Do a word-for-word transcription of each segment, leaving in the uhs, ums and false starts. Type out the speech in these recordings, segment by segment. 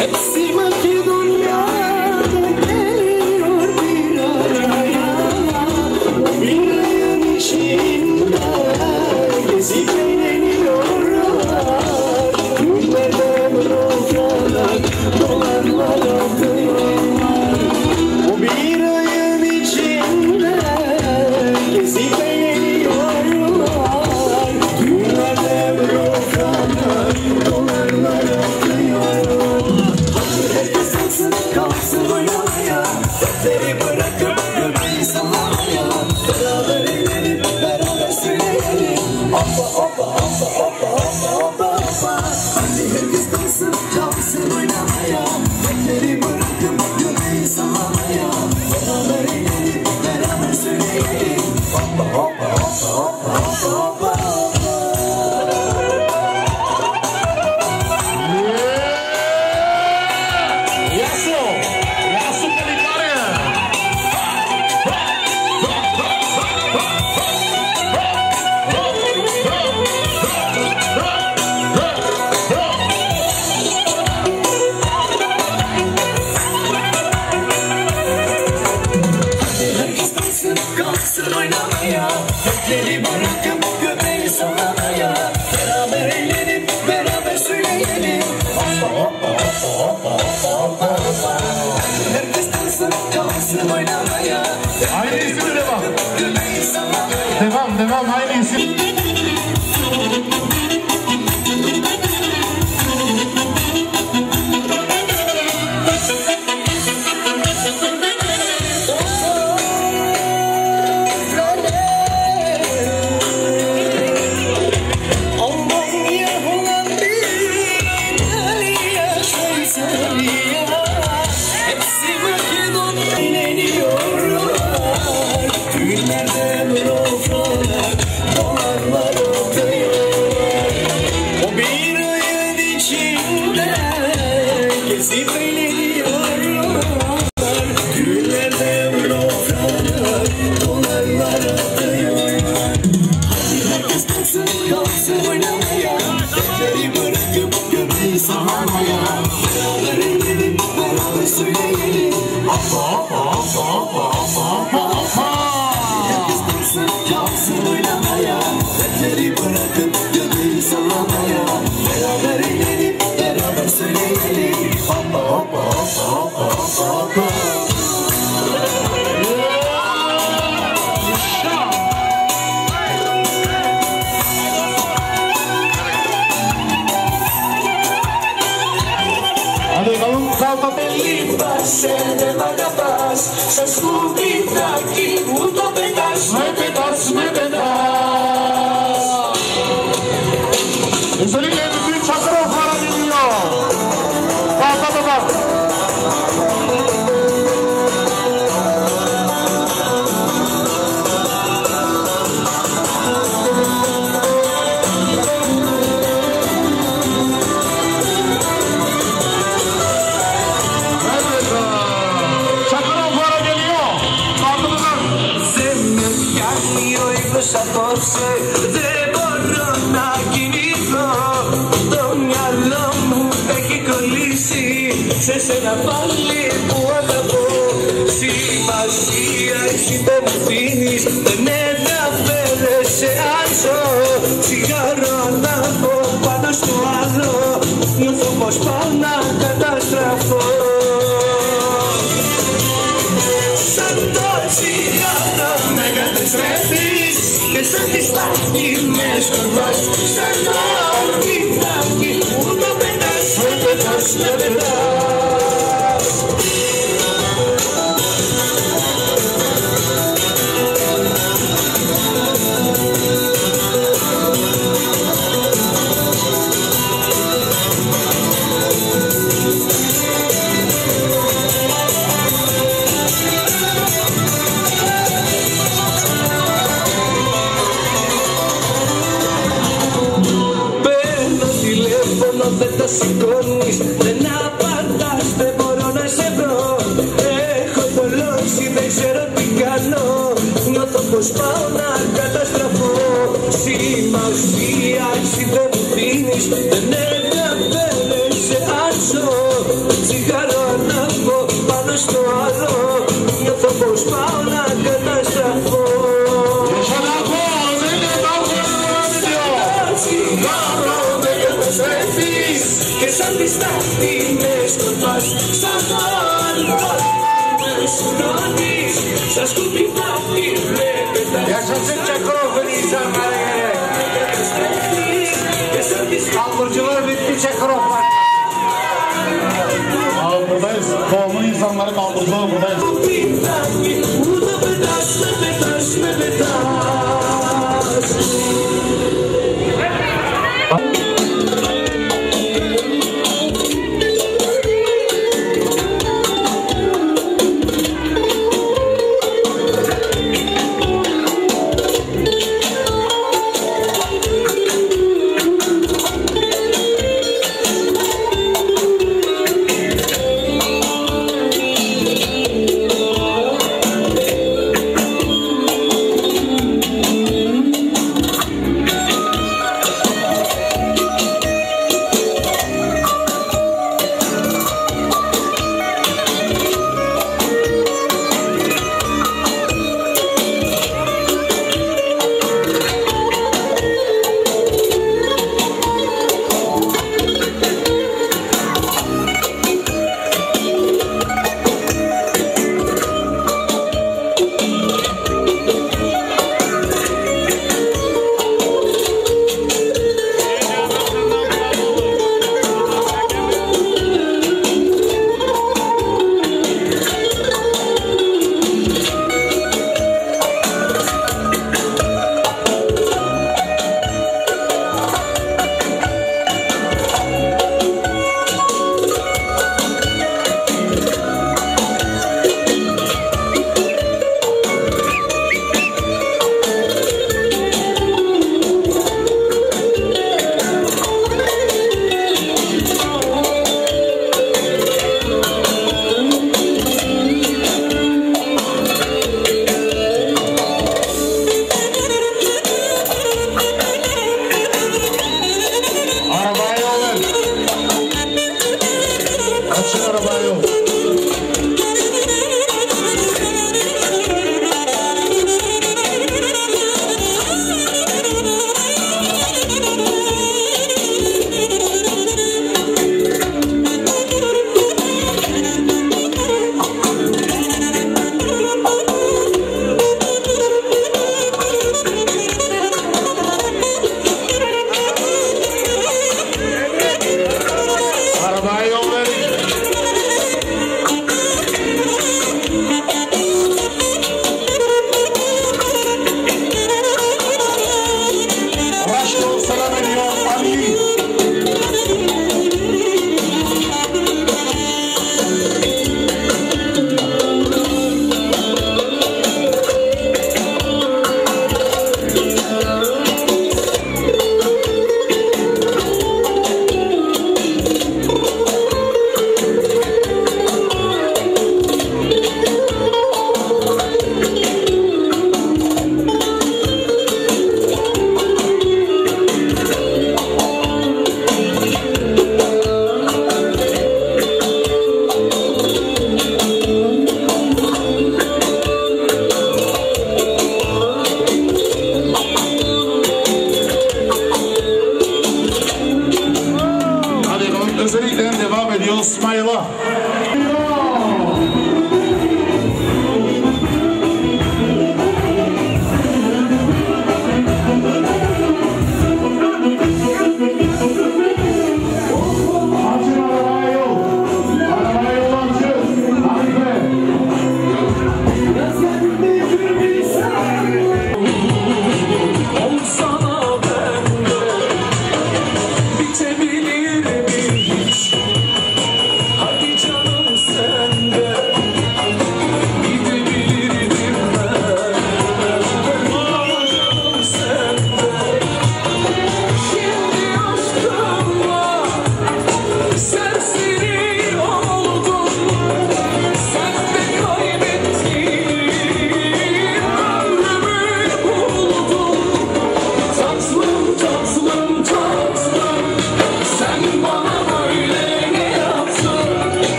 Hepsi Makedonya'da geliyor bir araya. Bir ayın içinde gezip eğleniyorlar. Gülmeden rokalar, dolarlar atıyorlar. O bir ayın içinde gezip eğleniyorlar. Gülmeden rokalar, dolarlar atıyorlar. Hadi herkes alsın, kalsın oynamaya. Dertleri bırakıp göbeği sallamaya. Beraber eğlenip beraber söyleyelim. Hoppa hoppa hoppa hoppa hoppa hoppa hoppa. Hadi herkes kalsın, kalsın oynamaya. Dertleri bırakıp göbeği sallamaya. Beraber eğlenip beraber söyleyelim. Hoppa hoppa hoppa hoppa hoppa hoppa. Kalksın oynamaya, dertleri bırakıp göbeği sallamaya. Beraber eğlenip beraber söyleyelim. Hoppa hoppa hoppa hoppa hoppa hoppa. Herkes kalksın, kalksın oynamaya. Aynı isimle devam. Göbeği sallamaya. Devam devam aynı isim. Σαν σκουπιδάκι που το πετάς, με πετάς, με πετάς. Özellikle bütün Çakırovlara geliyor. Bak bak bak. Απόψε δεν μπορώ να κινηθώ. Το μυαλό μου έχει κολλήσει σε σένα πάλι που αγαπώ. Σημασία εσύ δεν μου δίνεις, δεν μεταφέρεσαι άσο. Τσιγάρο ανάβω πάνω στο άλλο, νιώθω πως πάω να καταστραφώ. Σαν το τσιγάρο με καταστρέφεις και σαν τις παγίδες κορβάς. Σαν το ορκιδάκι που το πετάς, με πετάς, με πετάς. Δεν το σηκώνεις, δεν απαντάς, δεν μπορώ να σε βρω. Έχω θολώσει, δεν ξέρω τι κάνω. Νιώθω πως πάω να καταστραφώ. Σήμα ουσία, εσύ δεν μου δίνεις, δεν ενδιαφέρεσαι άσο. τσιγάρο ανάβω πάνω στο άλλο. Νιώθω πως πάω να καταστραφώ. Τσιγάρο με καταστρέφεις και σαν τη στάχτη με σκοτάς. Σαν άλλο με συγχώνεις, σαν σκουπιδάκι με πετάς. Ja sam se çakrofu insan var gerek. Kaldırıcılar bitti, çakrof var. Abi buradayız. Doğumun insanları kaldırıcılar buradayız. Burada pedaş me pedaş me pedaş.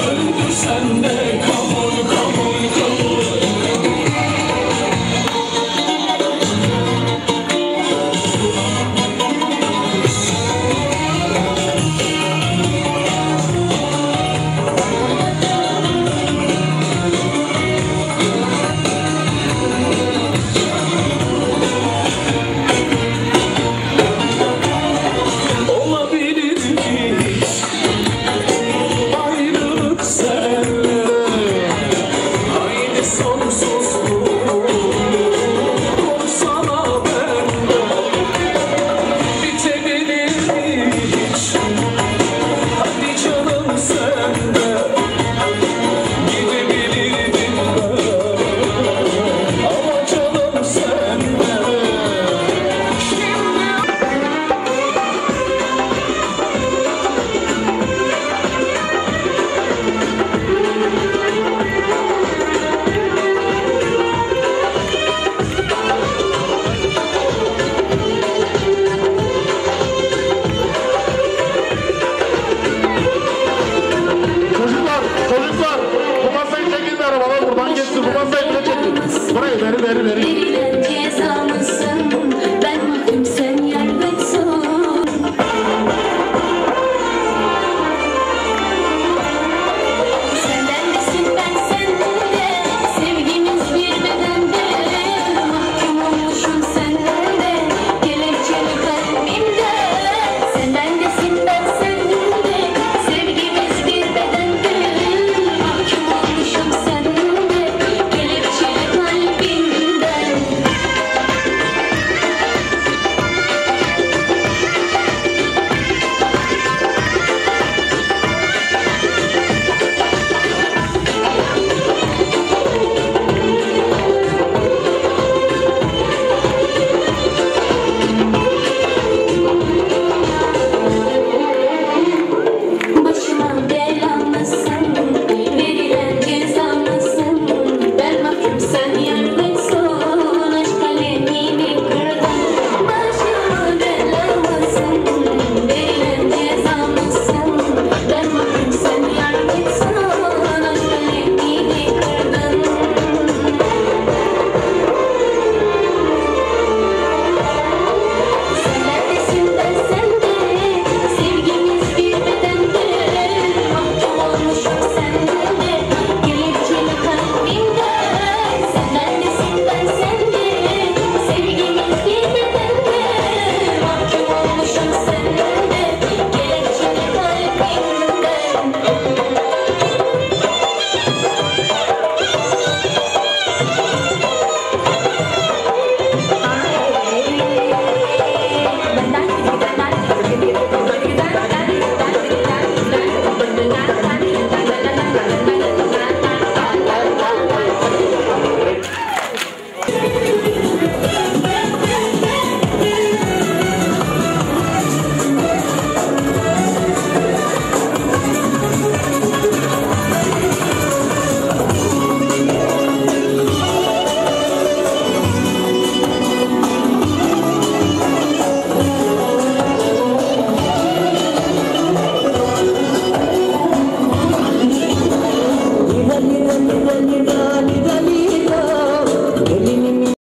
söndü sende kabul kabul kabul. Buradan geçsin, bu masayı bile çekin. Burayı veri veri veri.